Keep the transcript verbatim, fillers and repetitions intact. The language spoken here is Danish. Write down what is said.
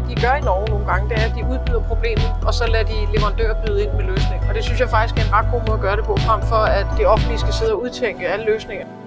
de gør i Norge nogle gange, det er, at de udbyder problemet, og så lader de leverandører byde ind med løsninger. Og det synes jeg faktisk er en ret god måde at gøre det på, frem for at det offentlige skal sidde og udtænke alle løsninger.